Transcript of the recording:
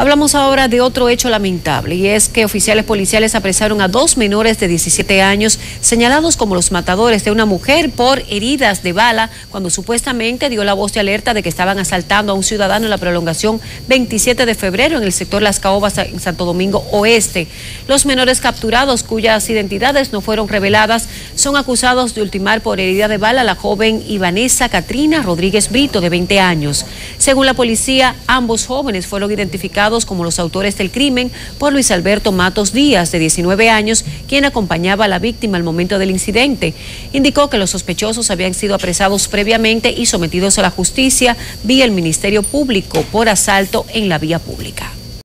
Hablamos ahora de otro hecho lamentable, y es que oficiales policiales apresaron a dos menores de 17 años señalados como los matadores de una mujer por heridas de bala cuando supuestamente dio la voz de alerta de que estaban asaltando a un ciudadano en la prolongación 27 de febrero en el sector Las Caobas en Santo Domingo Oeste. Los menores capturados, cuyas identidades no fueron reveladas, son acusados de ultimar por herida de bala a la joven Ivanesa Catrina Rodríguez Brito, de 20 años. Según la policía, ambos jóvenes fueron identificados como los autores del crimen por Luis Alberto Matos Díaz, de 19 años, quien acompañaba a la víctima al momento del incidente. Indicó que los sospechosos habían sido apresados previamente y sometidos a la justicia vía el Ministerio Público por asalto en la vía pública.